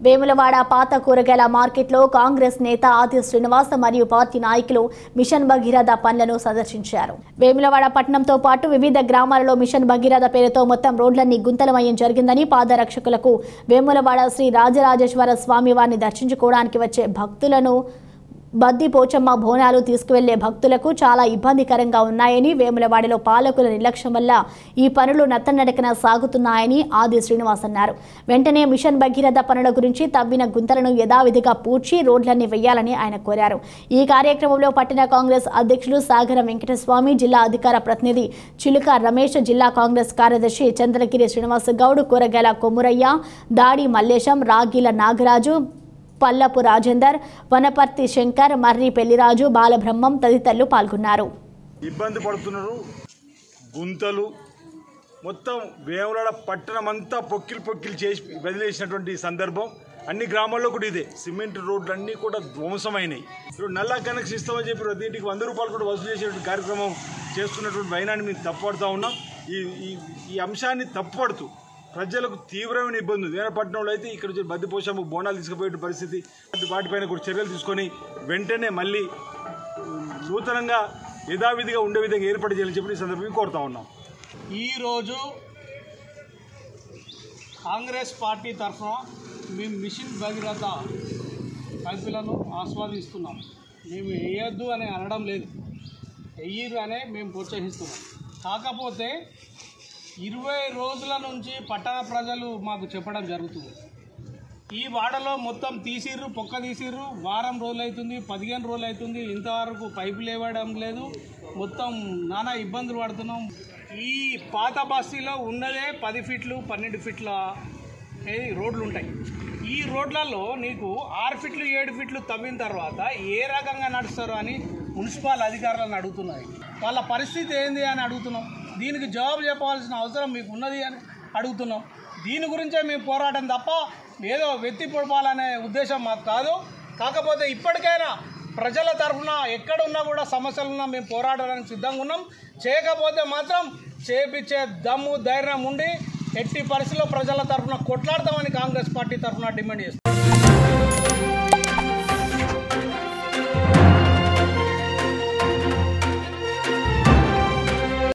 వేములవాడ పాత కూరగాయల మార్కెట్లో కాంగ్రెస్ నేత ఆది శ్రీనివాస్ మరియు పార్టీ నాయకులు మిషన్ భగీరథ పనులను సందర్శించారు. వేములవాడ పట్టణంతో పాటు వివిధ గ్రామాలలో మిషన్ భగీరథ పేరుతో మొత్తం రోడ్లన్నీ గుంతలమయం జరిగిందని పాదరక్షకులకు వేములవాడ శ్రీ రాజరాజేశ్వర స్వామి వారిని దర్శించుకోవడానికి వచ్చే భక్తులను బద్ది పోచమ్మ బోనాలు తీసుకువెళ్లే భక్తులకు చాలా ఇబ్బందికరంగా ఉన్నాయని, వేములవాడలో పాలకుల నిర్లక్ష్యం వల్ల ఈ పనులు నత్తనడకన సాగుతున్నాయని ఆది శ్రీనివాస్ అన్నారు. వెంటనే మిషన్ భగీరథ పనుల గురించి తవ్విన గుంతలను యథావిధిగా పూడ్చి రోడ్లన్నీ వేయాలని ఆయన కోరారు. ఈ కార్యక్రమంలో పట్టణ కాంగ్రెస్ అధ్యక్షులు సాగరం వెంకటస్వామి, జిల్లా అధికార ప్రతినిధి చిలుక రమేష్, జిల్లా కాంగ్రెస్ కార్యదర్శి చంద్రగిరి శ్రీనివాస్ గౌడ్, కూరగాయల కొమురయ్య, దాడి మల్లేశం, రాగిల నాగరాజు, పల్లపు రాజేందర్, వనపర్తి శంకర్, మర్రి పెళ్లిరాజు, బాలబ్రహ్మం తదితరులు పాల్గొన్నారు. ఇబ్బంది పడుతున్నారు. గుంతలు మొత్తం వేములవాడ పట్టణం అంతా పొక్కిలు చేసి వదిలేసినటువంటి సందర్భం. అన్ని గ్రామాల్లో కూడా ఇదే. సిమెంట్ రోడ్లు అన్నీ కూడా ధ్వంసమైనాయి. ఇప్పుడు నల్లా కనెక్షన్ ఇస్తామని చెప్పి దీనికి 100 రూపాయలు కూడా వసూలు చేసేటువంటి కార్యక్రమం చేస్తున్నటువంటి వైనాన్ని మేము తప్పుపడుతూ ఉన్నాం. ఈ అంశాన్ని తప్పుపడుతూ ప్రజలకు తీవ్రమైన ఇబ్బంది ఉంది. వేమపట్నంలో అయితే ఇక్కడ బద్ది పోషమ్మ బోనాలు తీసుకుపోయే పరిస్థితి, వాటిపైన కూడా చర్యలు తీసుకొని వెంటనే మళ్ళీ నూతనంగా యథావిధిగా ఉండే విధంగా ఏర్పాటు చేయాలని చెప్పి ఈ సందర్భంగా కోరుతా ఉన్నాం. ఈరోజు కాంగ్రెస్ పార్టీ తరఫున మేము మిషన్ భగీరథ పైపులను ఆస్వాదిస్తున్నాం. మేము వేయొద్దు అని అనడం లేదు, వెయ్యిరు అనే మేము ప్రోత్సహిస్తున్నాం. కాకపోతే 20 రోజుల నుంచి పట్టణ ప్రజలు మాకు చెప్పడం జరుగుతుంది. ఈ వాడలో మొత్తం తీసిర్రు, పొక్క తీసిర్రు, వారం రోజులు అవుతుంది, 15 రోజులు అవుతుంది, ఇంతవరకు పైపులు ఇవ్వడం లేదు. మొత్తం నానా ఇబ్బందులు పడుతున్నాం. ఈ పాత బస్తీలో ఉన్నదే 10 ఫీట్లు 12 ఫీట్ల రోడ్లు ఉంటాయి. ఈ రోడ్లలో నీకు 6 ఫీట్లు 7 ఫీట్లు తవ్విన తర్వాత ఏ రకంగా నడుస్తారో అని మున్సిపల్ అధికారులను అడుగుతున్నాయి. వాళ్ళ పరిస్థితి ఏంది అని అడుగుతున్నాం. దీనికి జవాబు చెప్పాల్సిన అవసరం మీకు ఉన్నది అని అడుగుతున్నాం. దీని గురించే మేము పోరాటం తప్ప ఏదో వెత్తి పొడపాలనే ఉద్దేశం మాకు కాదు. కాకపోతే ఇప్పటికైనా ప్రజల తరఫున ఎక్కడున్నా కూడా సమస్యలున్నా మేము పోరాడడానికి సిద్ధంగా ఉన్నాం. చేయకపోతే మాత్రం చేపించే దమ్ము ధైర్యం ఉండి ఎట్టి పరిస్థితుల్లో ప్రజల తరఫున కొట్లాడతామని కాంగ్రెస్ పార్టీ తరఫున డిమాండ్ చేస్తాం.